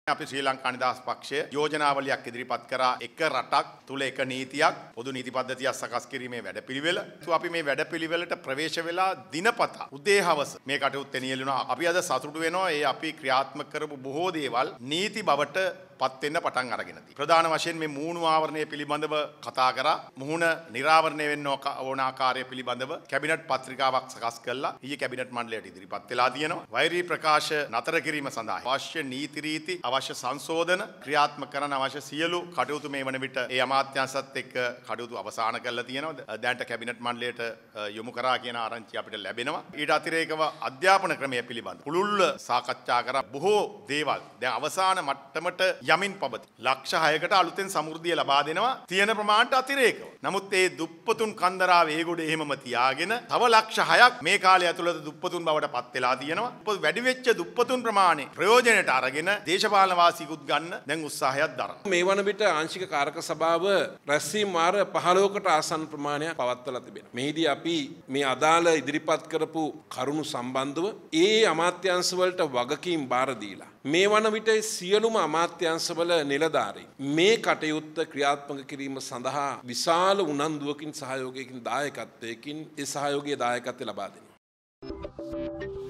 අපි ශ්‍රී ලංකා නිදහස් පක්ෂය යෝජනාවලියක් ඉදිරිපත් කරා එක රටක් තුල එක නීතියක් පොදු නීති පද්ධතියක් සකස් කිරීමේ වැඩපිළිවෙල. අපි මේ වැඩපිළිවෙලට ප්‍රවේශ වෙලා දිනපතා උදේ හවස මේ කටයුත්තේ නියැලුණා. අපි අද සතුටු වෙනවා ඒ අපි ක්‍රියාත්මක කරපු බොහෝ දේවල් නීති බවට පත් වෙන්න පටන් අරගෙන තියෙනවා. ප්‍රධාන වශයෙන් මේ මූණු ආවරණය පිළිබඳව කතා කරා. මුහුණ නිරාවරණය වෙන්න ඕන ආකාරය පිළිබඳව කැබිනට් පත්‍රිකාවක් සකස් කළා. ඊයේ කැබිනට් මණ්ඩලයට ඉදිරිපත් වෙලා තියෙනවා. වෛරී ප්‍රකාශ නතර කිරීම සඳහා අවශ්‍ය නීති රීති අවශ්‍ය සංශෝධන ක්‍රියාත්මක කරන අවශ්‍ය සියලු කටයුතු මේ වන විට ඒ අමාත්‍යාංශත් එක්ක කටයුතු අවසන් කරලා තියෙනවා. දැනට කැබිනට් මණ්ඩලයට යොමු කරා කියන ආරංචිය අපිට ලැබෙනවා. ඊට අතිරේකව අධ්‍යාපන ක්‍රමය පිළිබඳව පුළුල්ව සාකච්ඡා කරා. බොහෝ දේවල් දැන් අවසාන මට්ටමට යමින් පවති. ලක්ෂ 6කට අලුතෙන් සමෘද්ධිය ලබා දෙනවා තියෙන ප්‍රමාණයට අතිරේකව. නමුත් ඒ දුප්පතුන් කන්දරාව ඒගොඩ එහෙමම තියාගෙන තව ලක්ෂ 6ක් මේ කාලය ඇතුළත දුප්පතුන් බවට පත් වෙලා තියෙනවා. වැඩි වෙච්ච දුප්පතුන් ප්‍රමාණය ප්‍රයෝජනයට අරගෙන දේශපාලන වාසිකුත් ගන්න දැන් උත්සාහයක් දරනවා. මේ වන විට ආංශික කාරක සභාව රැස්වීම වාර 15කට ආසන්න ප්‍රමාණයක් පවත්වලා තිබෙනවා. මෙහිදී අපි මේ අදාළ ඉදිරිපත් කරපු කරුණු සම්බන්ධව ඒ අමාත්‍යාංශ වලට වගකීම් බාර දීලා මේ වන විට සියලුම අමාත්‍යාංශවල නිලධාරීන් මේ කටයුත්ත ක්‍රියාත්මක කිරීම සඳහා විශාල උනන්දුවකින් සහයෝගයකින් දායකත්වයකින් ඒ සහයෝගයේ දායකත්වය ලබා දෙනවා.